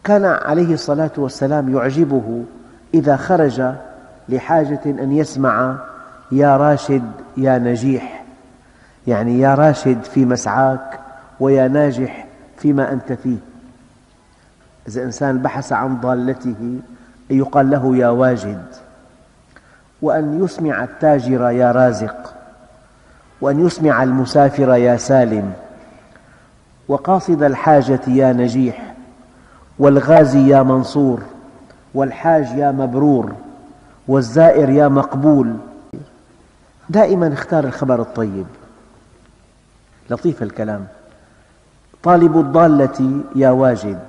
كان عليه الصلاة والسلام يعجبه إذا خرج لحاجة أن يسمع يا راشد يا نجيح، يعني يا راشد في مسعاك ويا ناجح فيما أنت فيه. إذا إنسان بحث عن ضالته يقال له يا واجد. وأن يسمع التاجر يا رازق، وأن يسمع المسافر يا سالم، وقاصد الحاجة يا نجيح، والغازي يا منصور، والحاج يا مبرور، والزائر يا مقبول. دائما اختار الخبر الطيب. لطيف الكلام. طالب الضالة يا واجد،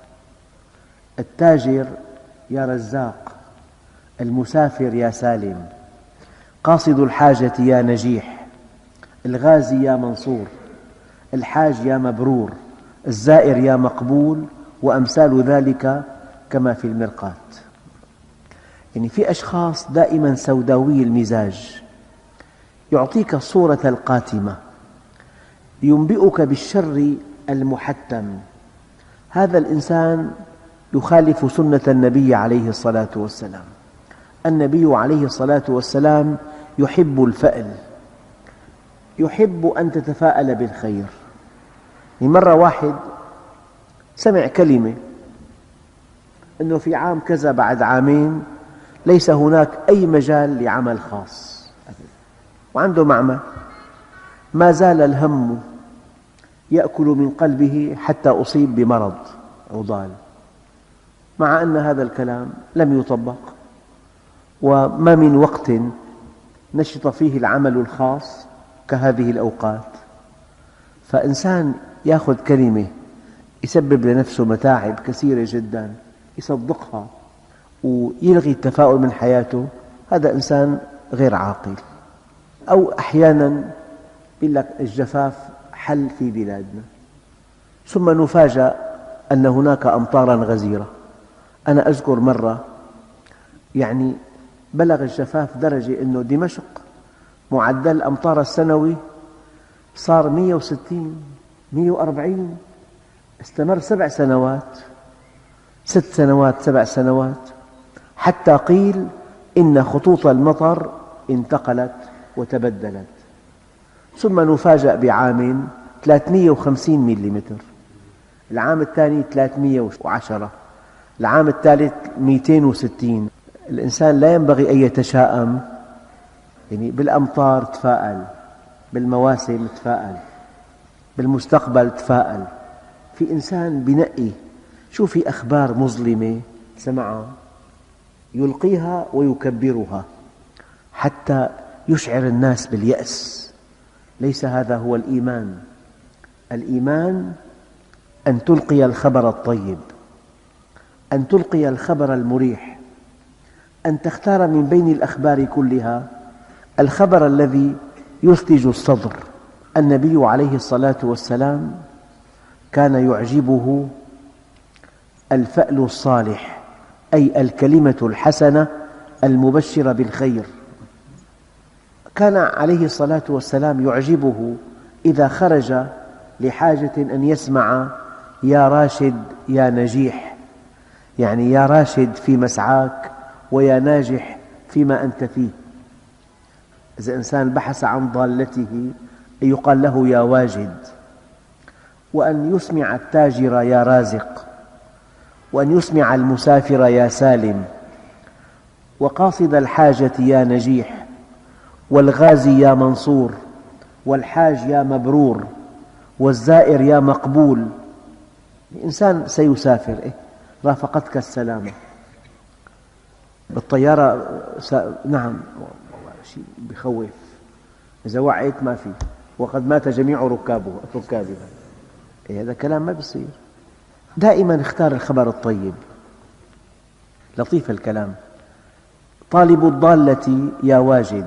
التاجر يا رزاق، المسافر يا سالم، قاصد الحاجة يا نجيح، الغازي يا منصور، الحاج يا مبرور، الزائر يا مقبول، وأمثال ذلك كما في المرقاة. يعني في أشخاص دائما سوداوي المزاج، يعطيك الصورة القاتمة، ينبئك بالشر المحتم. هذا الإنسان يخالف سنة النبي عليه الصلاة والسلام. النبي عليه الصلاة والسلام يحب الفأل، يحب أن تتفاءل بالخير. مرة واحد سمع كلمة أنه في عام كذا بعد عامين ليس هناك أي مجال لعمل خاص، وعنده معمل. ما زال الهم يأكل من قلبه حتى أصيب بمرض عضال، مع أن هذا الكلام لم يطبق، وما من وقت نشط فيه العمل الخاص كهذه الأوقات. فإنسان يأخذ كلمة يسبب لنفسه متاعب كثيرة جدا يصدقها ويلغي التفاؤل من حياته، هذا إنسان غير عاقل. أو أحيانا يقول لك الجفاف حل في بلادنا، ثم نفاجأ أن هناك أمطارا غزيرة. أنا أذكر مرة يعني بلغ الجفاف درجة أنه دمشق معدل الأمطار السنوي صار 160 140، استمر 7 سنوات 6 سنوات 7 سنوات، حتى قيل إن خطوط المطر انتقلت وتبدلت. ثم نفاجأ بعام 350 ملم، العام الثاني 310، العام الثالث 260. الإنسان لا ينبغي أن يتشاءم، يعني بالأمطار تفاءل، بالمواسم تفاءل، بالمستقبل تفاءل. في إنسان بنقي شو في أخبار مظلمة سمعها يلقيها ويكبرها حتى يشعر الناس باليأس. ليس هذا هو الإيمان. الإيمان أن تلقي الخبر الطيب، أن تلقي الخبر المريح، أن تختار من بين الأخبار كلها الخبر الذي يثلج الصدر. النبي عليه الصلاة والسلام كان يعجبه الفأل الصالح، أي الكلمة الحسنة المبشرة بالخير. كان عليه الصلاة والسلام يعجبه إذا خرج لحاجة أن يسمع يا راشد يا نجيح، يعني يا راشد في مسعاك ويا ناجح فيما أنت فيه. إذا إنسان بحث عن ضالته يقال له يا واجد. وأن يسمع التاجر يا رازق، وأن يسمع المسافر يا سالم، وقاصد الحاجة يا نجيح، والغازي يا منصور، والحاج يا مبرور، والزائر يا مقبول. الإنسان سيسافر، رافقتك السلامة بالطيارة نعم، شيء بخوف، إذا وعيت ما في، وقد مات جميع ركابها. هذا كلام ما بيصير. دائما اختار الخبر الطيب. لطيف الكلام. طالب الضالة يا واجد،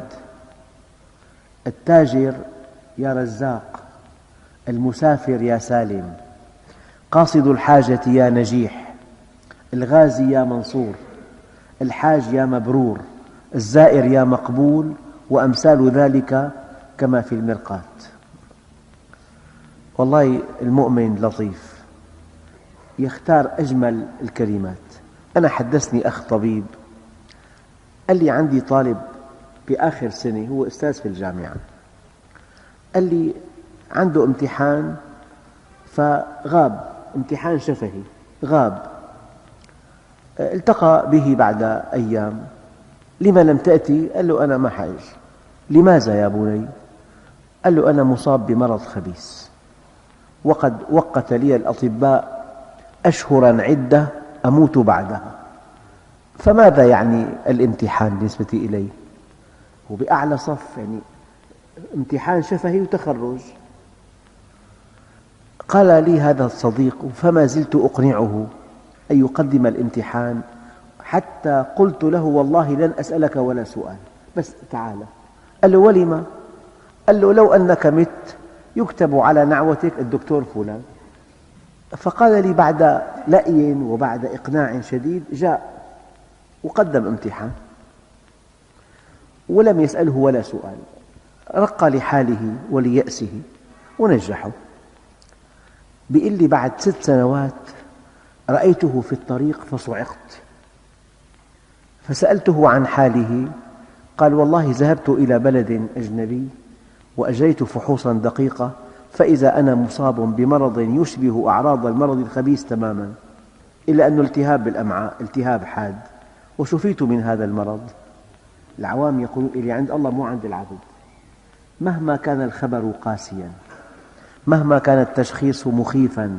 التاجر يا رزاق، المسافر يا سالم، قاصد الحاجة يا نجيح، الغازي يا منصور، الحاج يا مبرور، الزائر يا مقبول، وأمثال ذلك كما في المرقاة. والله المؤمن لطيف، يختار أجمل الكلمات. أنا حدثني أخ طبيب قال لي عندي طالب بآخر سنة، هو أستاذ في الجامعة، قال لي عنده امتحان فغاب، امتحان شفهي غاب، التقى به بعد أيام، لما لم تأتي؟ قال له أنا ما حاج. لماذا يا بني؟ قال له أنا مصاب بمرض خبيث، وقد وقت لي الأطباء أشهرا عدة أموت بعدها، فماذا يعني الامتحان بالنسبة إلي؟ هو بأعلى صف، يعني امتحان شفهي وتخرج. قال لي هذا الصديق فما زلت أقنعه أن يقدم الامتحان، حتى قلت له والله لن أسألك ولا سؤال، بس تعال. قال له ولم؟ قال له لو أنك مت يكتب على نعوتك الدكتور فلان. فقال لي بعد لأي وبعد إقناع شديد جاء وقدم امتحان ولم يسأله ولا سؤال، رق لحاله وليأسه ونجحه. بيقول لي بعد 6 سنوات رأيته في الطريق فصعقت، فسألته عن حاله، قال والله ذهبت إلى بلد أجنبي وأجريت فحوصا دقيقة، فإذا أنا مصاب بمرض يشبه أعراض المرض الخبيث تماما، إلا أنه التهاب بالأمعاء، التهاب حاد، وشفيت من هذا المرض. العوام يقولون اللي عند الله مو عند العبد. مهما كان الخبر قاسيا، مهما كان التشخيص مخيفا،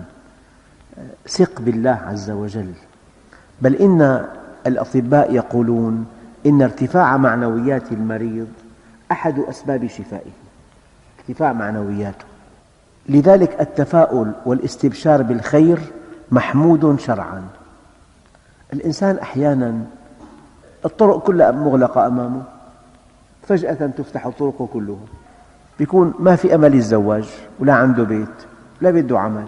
ثق بالله عز وجل. بل إن الأطباء يقولون إن ارتفاع معنويات المريض أحد أسباب شفائه، ارتفاع معنوياته. لذلك التفاؤل والاستبشار بالخير محمود شرعا. الإنسان أحيانا الطرق كلها مغلقة أمامه، فجأة تفتح الطرق كلها، يكون ما في أمل الزواج ولا عنده بيت لا بده عمل،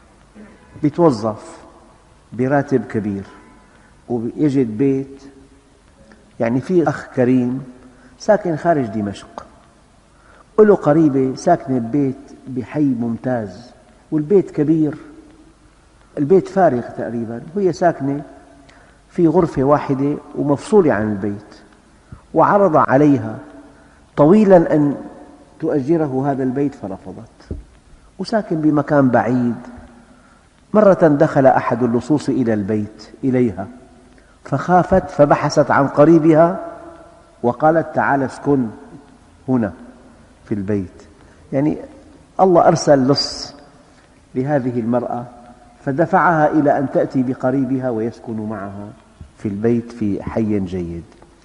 بيتوظف براتب كبير ويجد بيت. يعني في أخ كريم ساكن خارج دمشق، له قريبة ساكنة ببيت بحي ممتاز والبيت كبير، البيت فارغ تقريبا، وهي ساكنة في غرفة واحدة ومفصولة عن البيت، وعرض عليها طويلا أن تؤجره هذا البيت فرفضت، وساكن بمكان بعيد. مرة دخل أحد اللصوص إلى البيت إليها فخافت، فبحثت عن قريبها وقالت تعال اسكن هنا في البيت. يعني الله أرسل لص لهذه المرأة فدفعها إلى أن تأتي بقريبها ويسكن معها في البيت في حي جيد.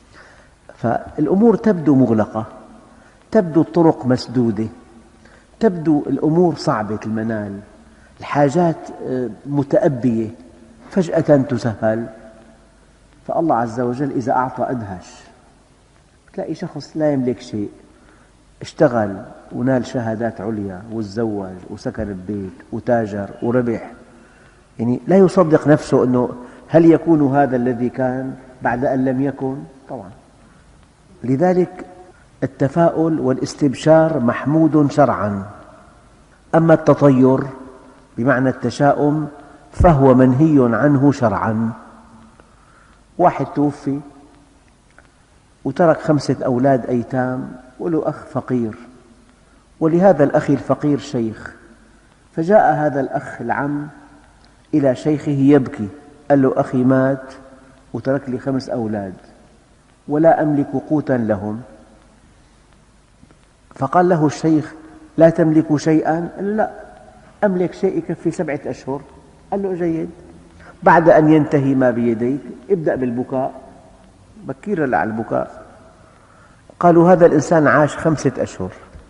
فالأمور تبدو مغلقة، تبدو الطرق مسدودة، تبدو الأمور صعبة المنال، الحاجات متأبية، فجأة تسهل. فالله عز وجل إذا أعطى أدهش. تلاقي شخص لا يملك شيء، اشتغل ونال شهادات عليا وتزوج وسكن ببيت وتاجر وربح، يعني لا يصدق نفسه أنه هل يكون هذا الذي كان بعد أن لم يكن؟ طبعا. لذلك التفاؤل والاستبشار محمود شرعا. أما التطير بمعنى التشاؤم فهو منهي عنه شرعا. واحد توفي وترك 5 أولاد أيتام وله أخ فقير، ولهذا الأخ الفقير شيخ، فجاء هذا الأخ العم إلى شيخه يبكي، قال له أخي مات وترك لي 5 أولاد ولا أملك قوتا لهم. فقال له الشيخ لا تملك شيئا؟ قال له لا، أملك شيء يكفي 7 أشهر. قال له جيد، بعد أن ينتهي ما بيديك ابدأ بالبكاء، بكير على البكاء. قالوا هذا الإنسان عاش 5 أشهر،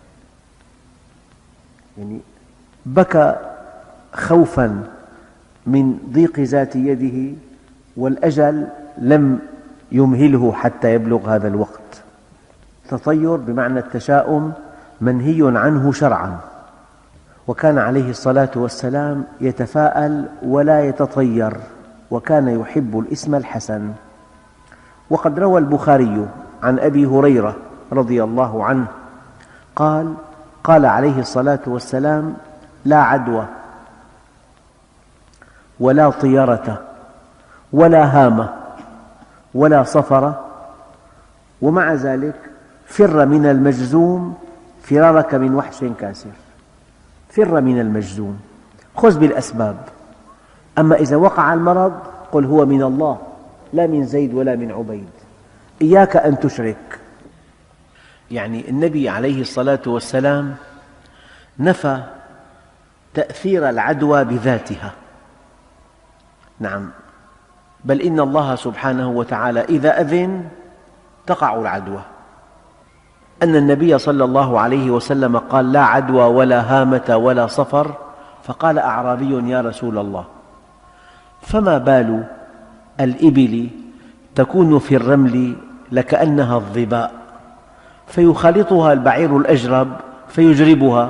يعني بكى خوفا من ضيق ذات يده، والأجل لم يمهله حتى يبلغ هذا الوقت. التطير بمعنى التشاؤم منهي عنه شرعا، وكان عليه الصلاة والسلام يتفاءل ولا يتطير، وكان يحب الاسم الحسن. وقد روى البخاري عن أبي هريرة رضي الله عنه قال: قال عليه الصلاة والسلام: لا عدوى ولا طيرة ولا هامة ولا صفر، ومع ذلك فر من المجذوم فرارك من وحش كاسر. فر من المجذوم، خذ بالأسباب. أما إذا وقع المرض قل هو من الله لا من زيد ولا من عبيد. إياك أن تشرك. يعني النبي عليه الصلاة والسلام نفى تأثير العدوى بذاتها. نعم، بل إن الله سبحانه وتعالى إذا أذن تقع العدوى. أن النبي صلى الله عليه وسلم قال: لا عدوى ولا هامة ولا صفر. فقال أعرابي: يا رسول الله، فما بال الإبل تكون في الرمل لكأنها الظباء، فيخالطها البعير الأجرب فيجربها؟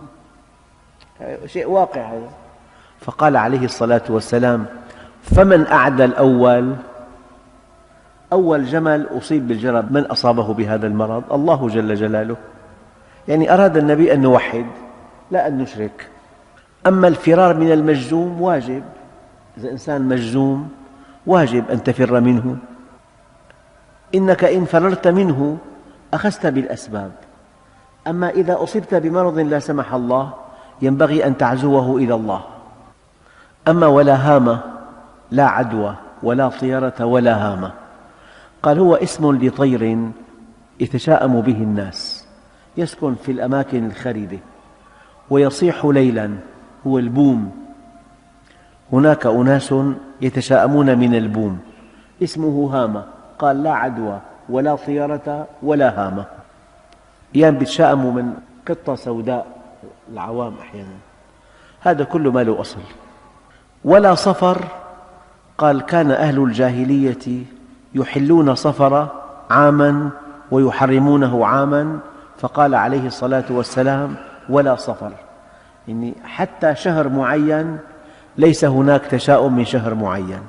شيء واقع هذا. فقال عليه الصلاة والسلام: فمن أعدى الأول؟ أول جمل أصيب بالجرب من أصابه بهذا المرض؟ الله جل جلاله. يعني أراد النبي أن نوحد لا أن نشرك. أما الفرار من المجذوم واجب، إذا إنسان مجذوم واجب أن تفر منه. إنك إن فررت منه أخذت بالأسباب. أما إذا أصبت بمرض لا سمح الله ينبغي أن تعزوه إلى الله. أما ولا هامة، لا عدوى ولا طيرة ولا هامة، قال هو اسم لطير يتشاءم به الناس، يسكن في الأماكن الخربة ويصيح ليلا، هو البوم. هناك أناس يتشاءمون من البوم، اسمه هامة. قال لا عدوى ولا طيرة ولا هامة. أحيانا يتشاءموا من قطة سوداء، العوام أحيانا، هذا كله ما له أصل. ولا صفر، قال كان أهل الجاهلية يحلون صفر عاما ويحرمونه عاما، فقال عليه الصلاة والسلام: ولا صفر، يعني حتى شهر معين ليس هناك تشاؤم من شهر معين.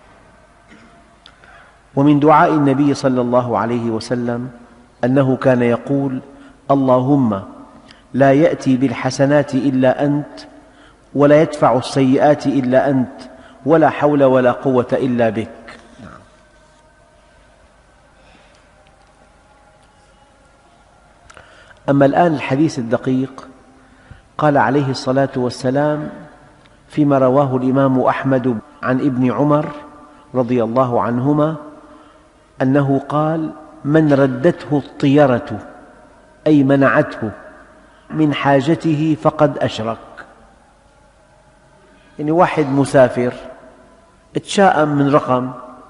ومن دعاء النبي صلى الله عليه وسلم أنه كان يقول: اللهم لا يأتي بالحسنات إلا أنت، ولا يدفع السيئات إلا أنت، ولا حول ولا قوة إلا بك. أما الآن الحديث الدقيق، قال عليه الصلاة والسلام فيما رواه الإمام أحمد عن ابن عمر رضي الله عنهما أنه قال: من ردته الطيرة أي منعته من حاجته فقد أشرك. يعني واحد مسافر تشاءم من رقم،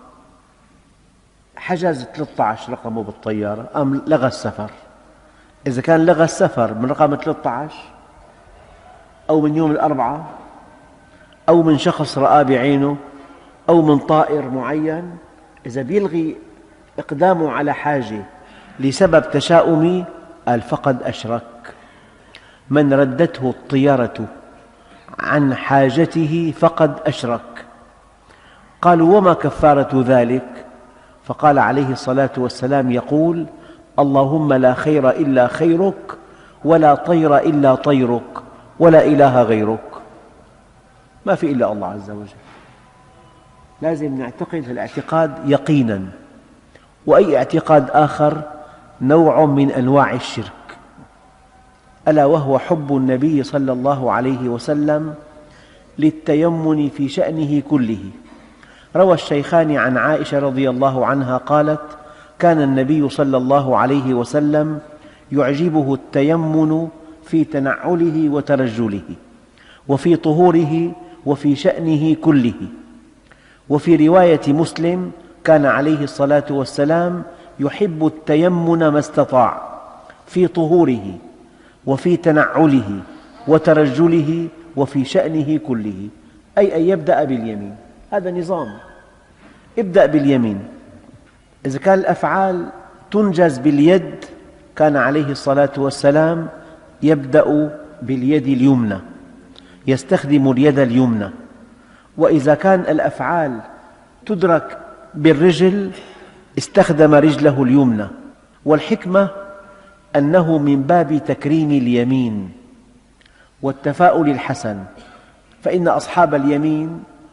حجز 13 رقمه بالطيارة، أم لغى السفر. إذا كان لغى السفر من رقم 13 أو من يوم الأربعاء أو من شخص رآه بعينه أو من طائر معين، إذا بيلغي إقدامه على حاجة لسبب تشاؤمي قال فقد أشرك. من ردته الطيرة عن حاجته فقد أشرك. قالوا: وما كفارة ذلك؟ فقال عليه الصلاة والسلام يقول: اللهم لا خير إلا خيرك، ولا طير إلا طيرك، ولا إله غيرك. ما في إلا الله عز وجل. لازم نعتقد الاعتقاد يقينا، وأي اعتقاد آخر نوع من أنواع الشرك، ألا وهو حب النبي صلى الله عليه وسلم للتيمن في شأنه كله. روى الشيخان عن عائشة رضي الله عنها قالت: كان النبي صلى الله عليه وسلم يعجبه التيمن في تنعله وترجله، وفي طهوره، وفي شأنه كله. وفي رواية مسلم: كان عليه الصلاة والسلام يحب التيمن ما استطاع في طهوره وفي تنعله وترجله وفي شأنه كله، أي أن يبدأ باليمين. هذا نظام، ابدأ باليمين. إذا كان الأفعال تنجز باليد كان عليه الصلاة والسلام يبدأ باليد اليمنى، يستخدم اليد اليمنى. وإذا كان الأفعال تدرك بالرجل استخدم رجله اليمنى. والحكمة أنه من باب تكريم اليمين والتفاؤل الحسن، فإن أصحاب اليمين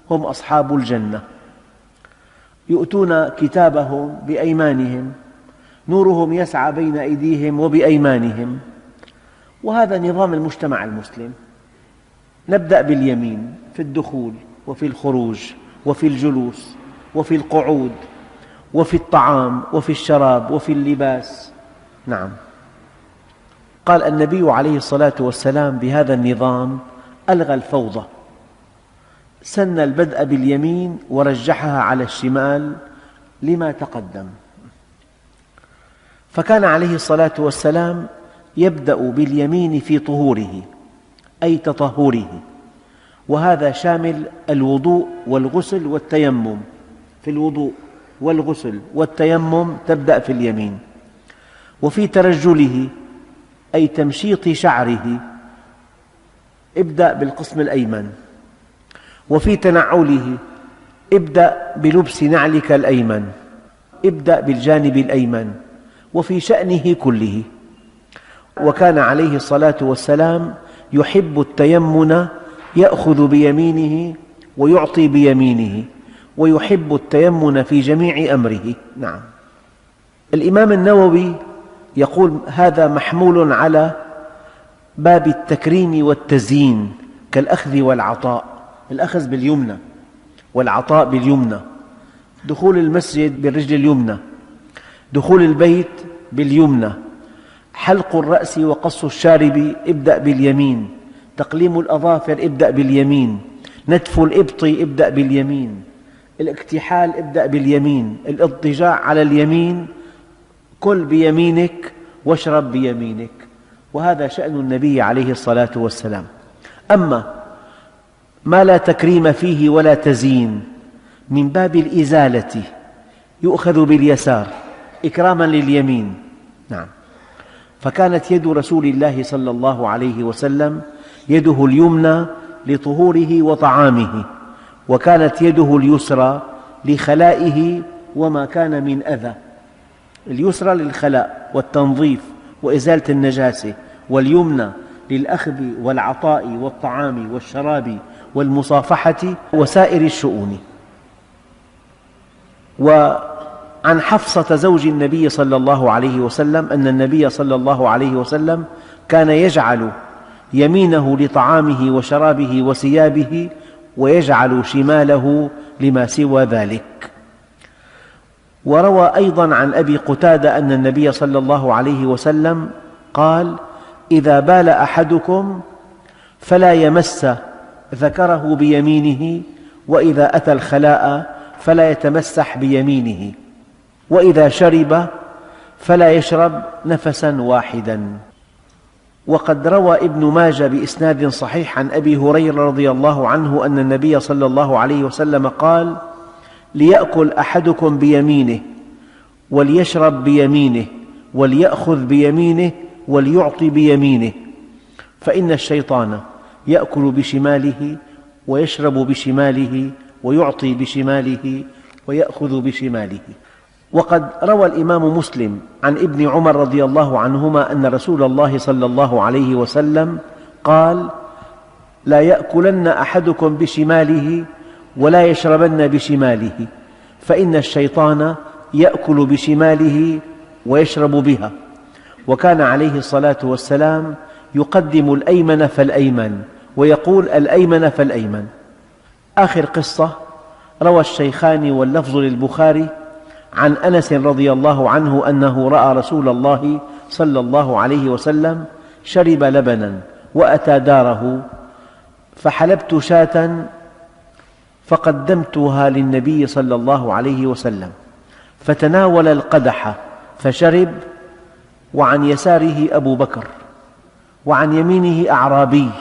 هم أصحاب الجنة، يؤتون كتابهم بأيمانهم، نورهم يسعى بين أيديهم وبأيمانهم. وهذا نظام المجتمع المسلم. نبدأ باليمين في الدخول وفي الخروج وفي الجلوس وفي القعود وفي الطعام وفي الشراب وفي اللباس. نعم، قال النبي عليه الصلاة والسلام بهذا النظام ألغى الفوضى، سن البدء باليمين ورجحها على الشمال لما تقدم. فكان عليه الصلاة والسلام يبدأ باليمين في طهوره أي تطهره، وهذا شامل الوضوء والغسل والتيمم. في الوضوء والغسل والتيمم تبدأ في اليمين. وفي ترجله أي تمشيط شعره ابدأ بالقسم الأيمن. وفي تنعله ابدأ بلبس نعلك الأيمن، ابدأ بالجانب الأيمن. وفي شأنه كله. وكان عليه الصلاة والسلام يحب التيمن، يأخذ بيمينه ويعطي بيمينه، ويحب التيمن في جميع أمره. نعم، الإمام النووي يقول هذا محمول على باب التكريم والتزيين كالأخذ والعطاء، الأخذ باليمنى والعطاء باليمنى، دخول المسجد بالرجل اليمنى، دخول البيت باليمنى، حلق الرأس وقص الشارب ابدأ باليمين، تقليم الأظافر ابدأ باليمين، نتف الإبط ابدأ باليمين، الاكتحال ابدأ باليمين، الاضطجاع على اليمين، كل بيمينك واشرب بيمينك. وهذا شأن النبي عليه الصلاة والسلام. أما ما لا تكريم فيه ولا تزيين من باب الإزالة يؤخذ باليسار إكراما لليمين. نعم، فكانت يد رسول الله صلى الله عليه وسلم يده اليمنى لطهوره وطعامه، وكانت يده اليسرى لخلائه وما كان من أذى. اليسرى للخلاء والتنظيف وإزالة النجاسة، واليمنى للأخذ والعطاء والطعام والشراب والمصافحة وسائر الشؤون. وعن حفصة زوج النبي صلى الله عليه وسلم أن النبي صلى الله عليه وسلم كان يجعل يمينه لطعامه وشرابه وثيابه، ويجعل شماله لما سوى ذلك. وروى أيضا عن أبي قتادة أن النبي صلى الله عليه وسلم قال: إذا بال أحدكم فلا يمس ذكره بيمينه، وإذا أتى الخلاء فلا يتمسح بيمينه، وإذا شرب فلا يشرب نفسا واحدا. وقد روى ابن ماجه بإسناد صحيح عن أبي هريرة رضي الله عنه أن النبي صلى الله عليه وسلم قال: ليأكل أحدكم بيمينه، وليشرب بيمينه، وليأخذ بيمينه، وليعطي بيمينه، فإن الشيطان يأكل بشماله ويشرب بشماله ويعطي بشماله ويأخذ بشماله. وقد روى الإمام مسلم عن ابن عمر رضي الله عنهما أن رسول الله صلى الله عليه وسلم قال: لا يأكلن أحدكم بشماله ولا يشربن بشماله، فإن الشيطان يأكل بشماله ويشرب بها. وكان عليه الصلاة والسلام يقدم الأيمن فالأيمن، ويقول الأيمن فالأيمن. آخر قصة روى الشيخان واللفظ للبخاري عن أنس رضي الله عنه أنه رأى رسول الله صلى الله عليه وسلم شرب لبنا وأتى داره، فحلبت شاة فقدمتها للنبي صلى الله عليه وسلم، فتناول القدح فشرب، وعن يساره أبو بكر، وعن يمينه أعرابي،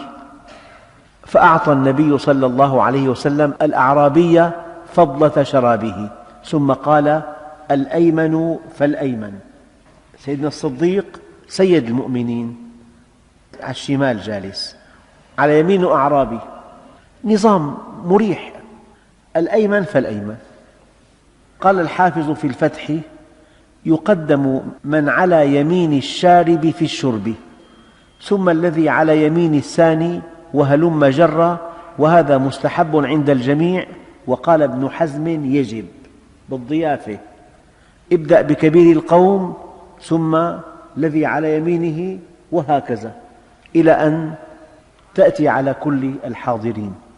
فأعطى النبي صلى الله عليه وسلم الأعرابي فضلة شرابه، ثم قال: الأيمن فالأيمن. سيدنا الصديق سيد المؤمنين على الشمال جالس، على يمينه أعرابي، نظام مريح، الأيمن فالأيمن. قال الحافظ في الفتح: يقدم من على يمين الشارب في الشرب، ثم الذي على يمين الثاني، وهلم جرا وهذا مستحب عند الجميع. وقال ابن حزم يجب بالضيافة، ابدأ بكبير القوم ثم الذي على يمينه وهكذا إلى أن تأتي على كل الحاضرين.